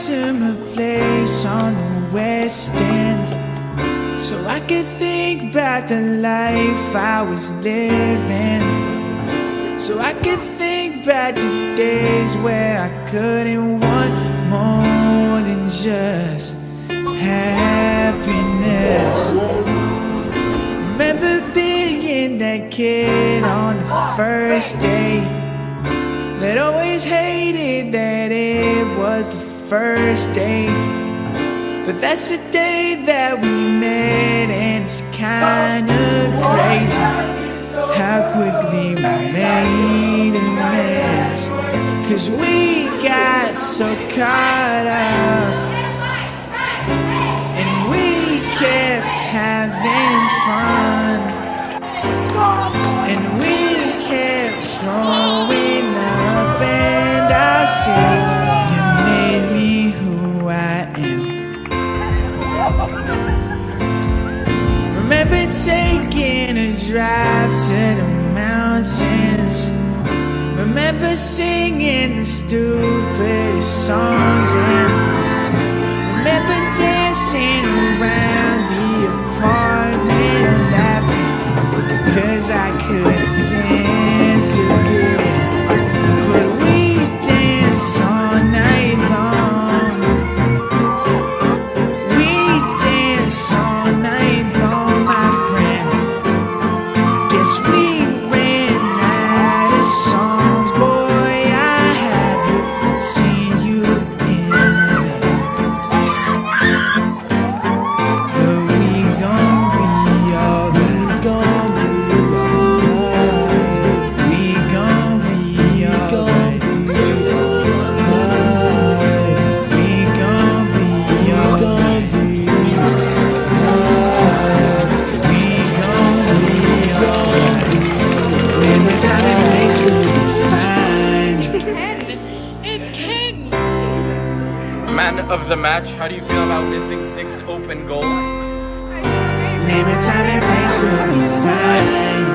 intimate place on the West End, so I could think about the life I was living, so I could think back the days where I couldn't want more than just happiness. Remember being that kid on the first day that always hated that it was the first day. But that's the day that we met, and it's kinda crazy how quickly we made amends. 'Cause we got so caught up, and we kept having fun, and we kept growing up, and I say you made me who I am. Remember taking a drive to the mountains, remember singing the stupidest songs, and remember dancing around the apartment laughing 'cause I couldn't dance a bit. But we danced all night long, we danced all night long, my friend. Guess we ran out of songs, boy, I haven't seen you in a bit. But we gon' be alright, we gon' be alright, we gon' be alright, we gon' be alright, we gon' be alright. When the time and place will be fine. It's Ken! Man of the match, how do you feel about missing 6 open goals? Name and time and place will be fine.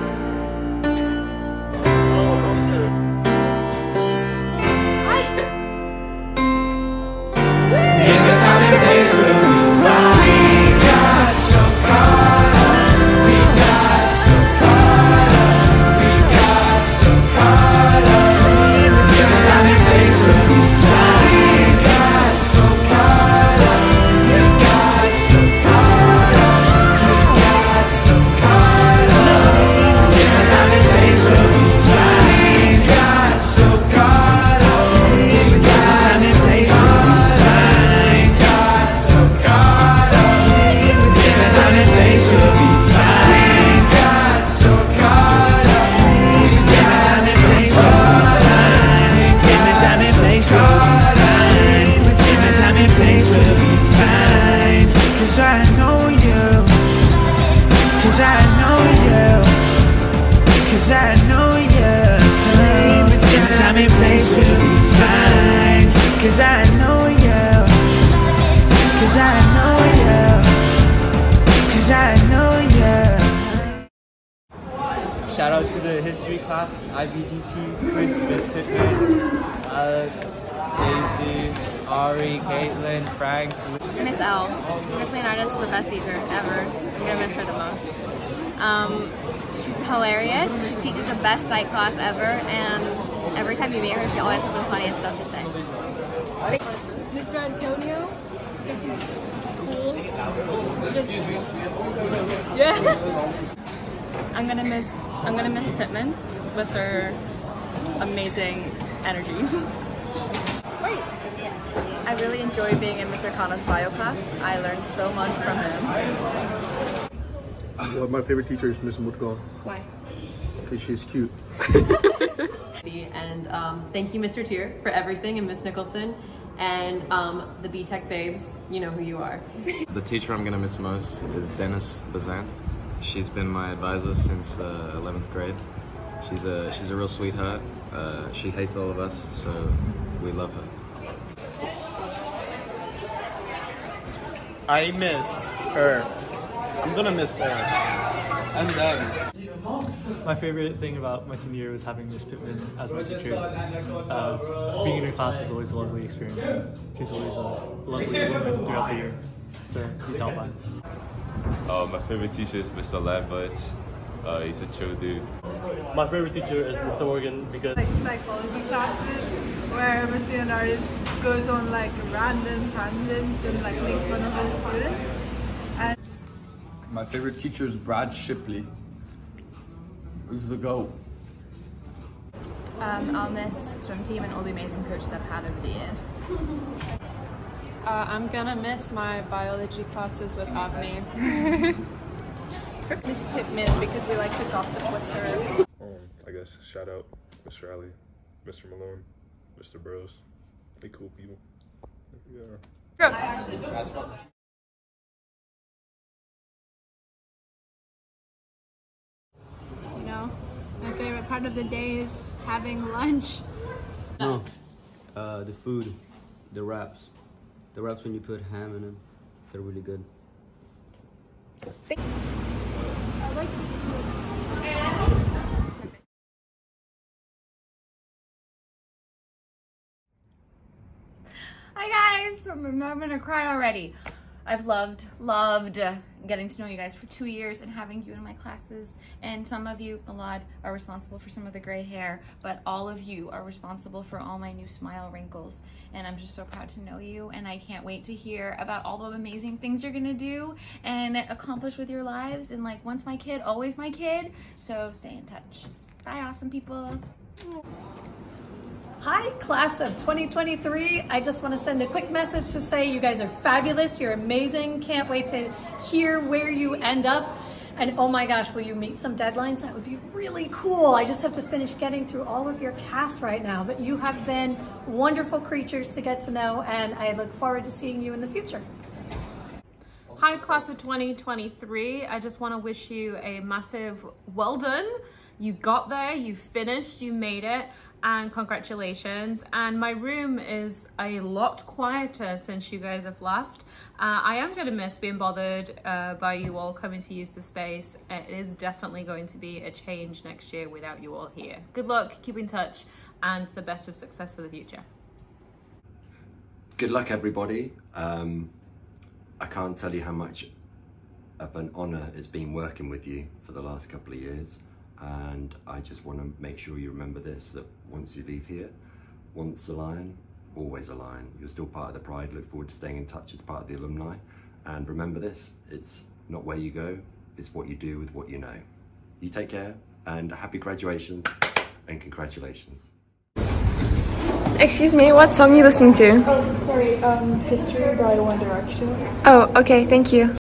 Name and time and place will be fine. We got so caught up, we got so caught up, we got so caught up. Name and time and place will be fine. We got so caught up, we got so caught up, we got so caught up. Name and time and place will be fine. We got so caught up, name and time and place will be fine. Place will be fine. Got so caught up. Time and place will be fine. Time and place will be fine. Time and place will be fine. 'Cause I know you. 'Cause I know you. 'Cause I know you. Time and place will be fine. 'Cause I know you. 'Cause I know you. 'Cause I know you. Shout out to the history class, IBDT, Chris, Miss Pittman, Daisy, Ari, Caitlin, Frank. Miss L. Miss Leonardis is the best teacher ever. I'm gonna miss her the most. She's hilarious. She teaches the best psych class ever, and every time you meet her, she always has the funniest stuff to say. Mr. Antonio, this is cool. Yeah. I'm gonna miss Pittman with her amazing energy. Wait. I really enjoy being in Mr. Kana's bio class. I learned so much from him. Well, my favorite teacher is Miss Mutgal. Why? Because she's cute. And thank you, Mr. Tier, for everything, and Miss Nicholson, and the B-Tech babes. You know who you are. The teacher I'm gonna miss most is Dennis Bazant. She's been my advisor since 11th grade. She's a real sweetheart. She hates all of us, so we love her. I miss her. I'm gonna miss her. And them. My favorite thing about my senior year was having Miss Pittman as my teacher. Being in her class was always a lovely experience. She's always a lovely woman throughout the year to be taught by. My favorite teacher is Mr. Lambert. He's a chill dude. My favorite teacher is Mr. Morgan because Like psychology classes where Mr. Leonardis goes on like random tangents and like makes fun of other students. And my favorite teacher is Brad Shipley. He's the GOAT. I'll miss swim team and all the amazing coaches I've had over the years. I'm gonna miss my biology classes with Avni. Miss Pittman because we like to gossip with her. I guess shout out Mr. Ali, Mr. Malone, Mr. Burrows. They cool people. Yeah. You know, my favorite part of the day is having lunch. No, the food, the wraps. The wraps when you put ham in them, they're really good. I like Hi guys, I'm gonna cry already. I've loved getting to know you guys for 2 years and having you in my classes. And some of you, a lot, are responsible for some of the gray hair, but all of you are responsible for all my new smile wrinkles. And I'm just so proud to know you, and I can't wait to hear about all the amazing things you're gonna do and accomplish with your lives. And like, once my kid, always my kid. So stay in touch. Bye, awesome people. Hi, class of 2023. I just want to send a quick message to say you guys are fabulous. You're amazing. Can't wait to hear where you end up. And oh my gosh, will you meet some deadlines? That would be really cool. I just have to finish getting through all of your casts right now. But you have been wonderful creatures to get to know, and I look forward to seeing you in the future. Hi, class of 2023. I just want to wish you a massive well done. You got there, you finished, you made it, and congratulations. And my room is a lot quieter since you guys have left. I am going to miss being bothered by you all coming to use the space. It is definitely going to be a change next year without you all here. Good luck, keep in touch, and the best of success for the future. Good luck, everybody. I can't tell you how much of an honour it's been working with you for the last couple of years. And I just want to make sure you remember this, that once you leave here, once a lion, always a lion. You're still part of the Pride. Look forward to staying in touch as part of the alumni. And remember this, it's not where you go, it's what you do with what you know. You take care, and happy graduations, and congratulations. Excuse me, what song are you listening to? Oh, sorry, History by One Direction. Oh, okay, thank you.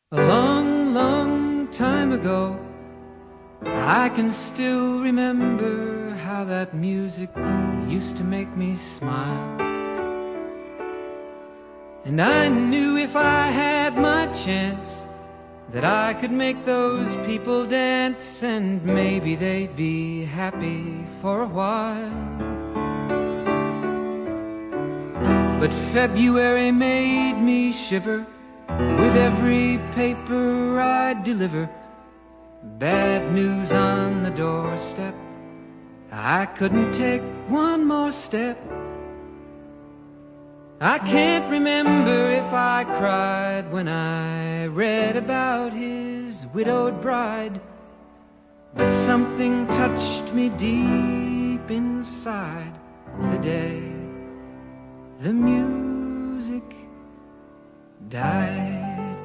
A long, long time ago, I can still remember how that music used to make me smile. And I knew if I had my chance that I could make those people dance, and maybe they'd be happy for a while. But February made me shiver with every paper I'd deliver. Bad news on the doorstep, I couldn't take one more step. I can't remember if I cried when I read about his widowed bride, but something touched me deep inside the day the music died.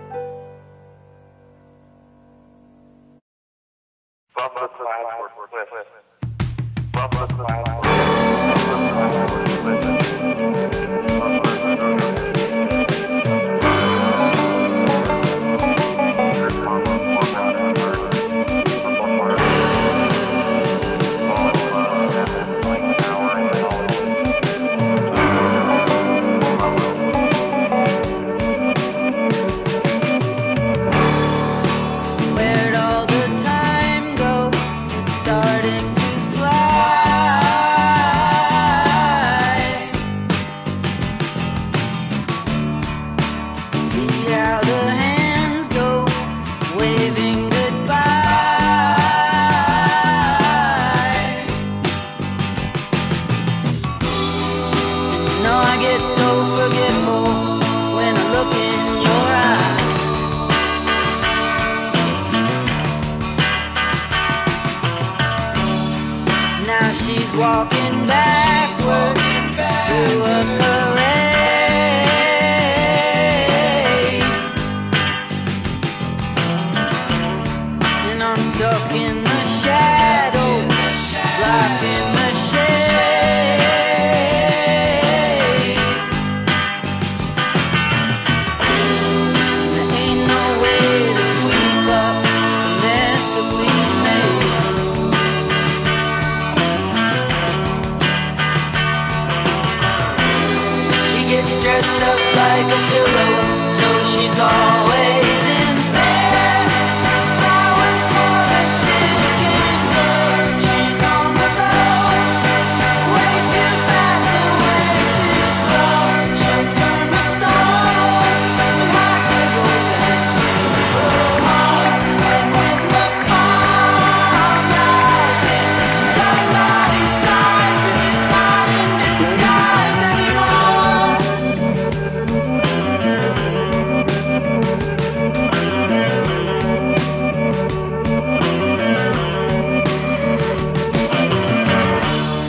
Walking backwards through a parade, and I'm stuck in the shadows, locked in the shade. There ain't no way to sweep up the mess that we made. Dressed up like a pillow, so she's always